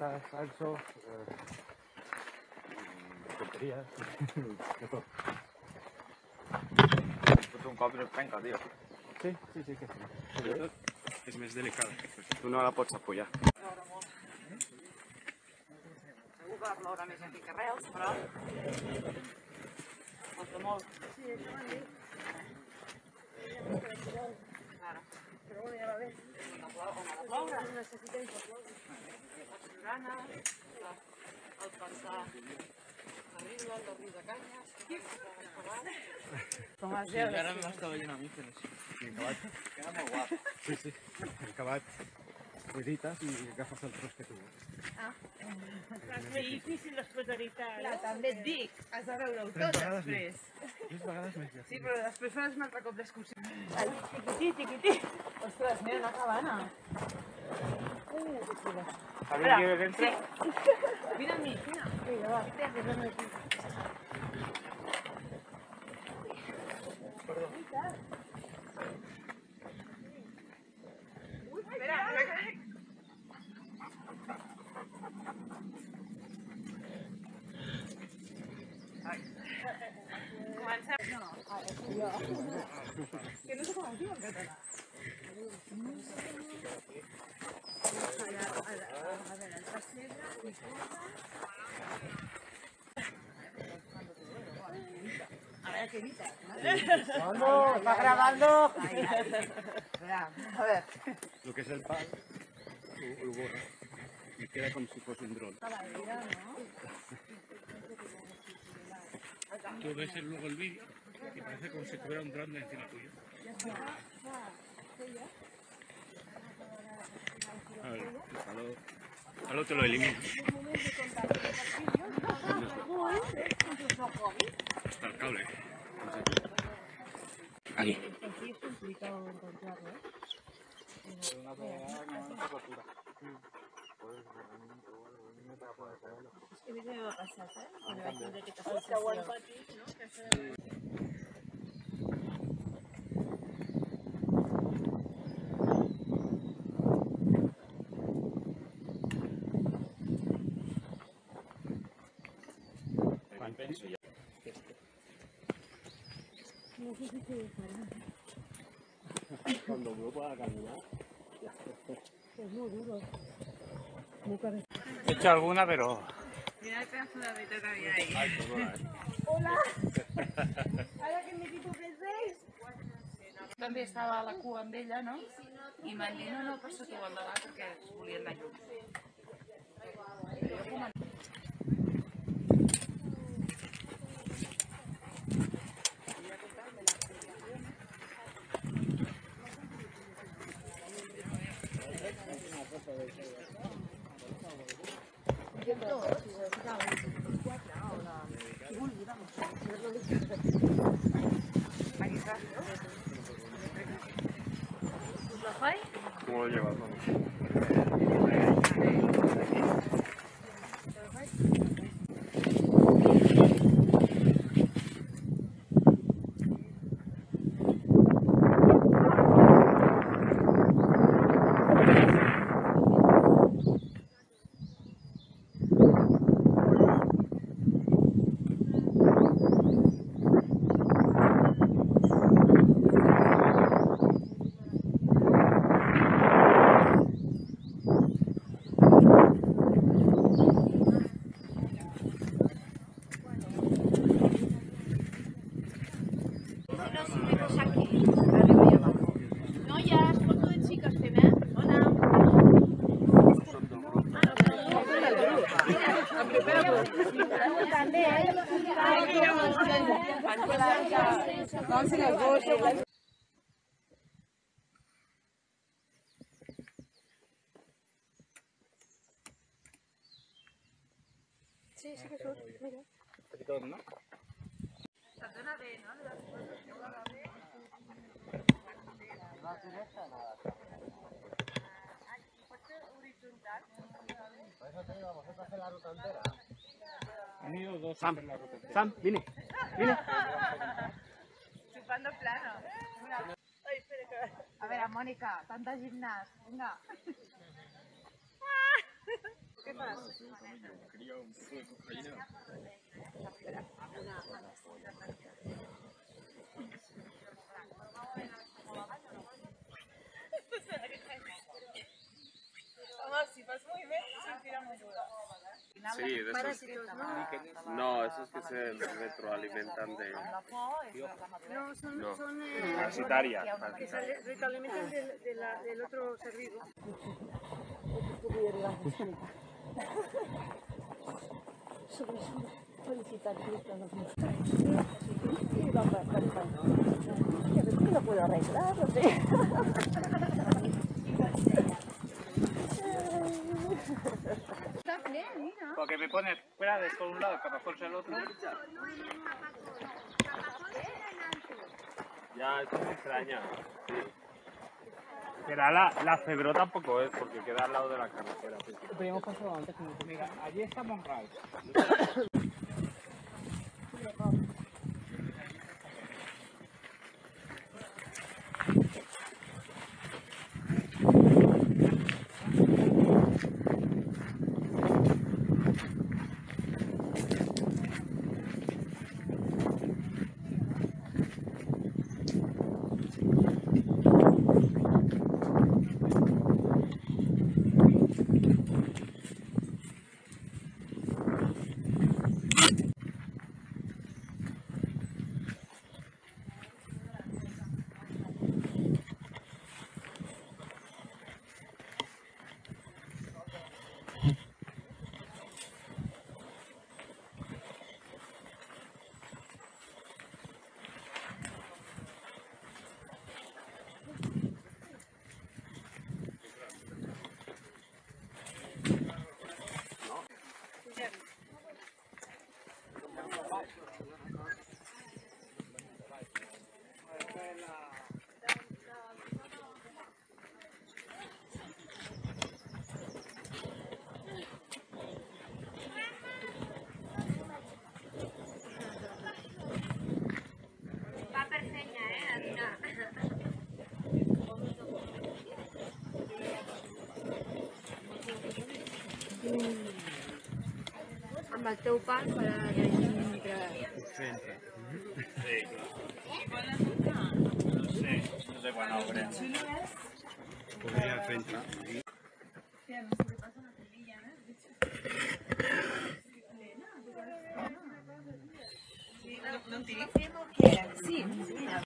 Fiestas, falsos, tonterías, de todo. Pues un cop no es penca, tio. Sí, que sí. Sobretot és més delicada. Tu no la pots apoyar. Segur que va ploure més aquí que Reus, però... Falta molt. Sí, això m'han dit. Ara. Però bueno, ja va bé. On ha de ploure. Necessitem que ploure. La Siurana, el Pantà de Rila, el Riu de Canyes, com es veu. Ara m'estava veient a mi fent així. L'acabat. Queda molt guap. Sí. L'acabat edites i agafes el tros que tu vols. És més difícil després d'editar. Clar, també et dic, has de veure-ho tot després. 3 vegades més Sí, però després faràs un altre cop d'excursió. Tiquití. Ostres, mira, una cabana. ¿Alguien quiere que entre? Mira a mi, mira. Vinga, va, que anem aquí. Espera. Comencem. Que no sé com es diu en català. A veure, el pessebre i a ver, ¿qué dices? ¡Vamos! ¡Está grabando! Espera, a ver. Lo que es el pal, lo borra y queda como si fuese un dron. Tú ves luego el vídeo y parece como si tuviera un dron de encima tuyo. A ver, algo te lo elimino. Hasta el cable. Aquí. Aquí es complicado encontrarlo, ¿eh? Es que a mí me va a pasar, ¿sabes? Cuando hay gente que te hace sesión. No sé si se dejará. Cuando uno pueda caminar, Es muy duro. Muy cabezón. He hecho alguna, pero... Mira el pedazo de abito que había ahí. ay, perdona, Hola! Ara que m'he dit que fes També estava a la cua amb ella, no? I m'han dit, no, per sota ho han d'anar perquè es volien anar junts. Aquí está. ¿Lo fai? ¿Cómo lo llevas? Vamos. Sí, sí que surt, mira. Petit no? Se't dona bé, no? Han ido dos Sam, en la ruta. Sam, vine. Chupando plano. Ay, espera que... A ver, Mónica, tanta gimnás. Venga. ¿Qué pasa? Quería un poco de cocaína. Además, si vas muy bien, sentiremos duda. Sí, de esos... Parásitos, ¿no? No, esos que se retroalimentan de... No, son, No. son Parasitaria. que se retroalimentan del otro ser vivo. No puedo arreglar, no sé. Está bien, mira. Porque me pones fuera de por un lado, que mejor sea el otro. Ya, eso me extraña. Pero la febró tampoco es, porque queda al lado de la carretera. Pero hemos pasado antes como que mira, allí está Monral. Va per feina, Adina. Amb el teu pal per a llegir Centra. Sí, no sé quan obren. Podría el centro. Non ti dicevo che sì,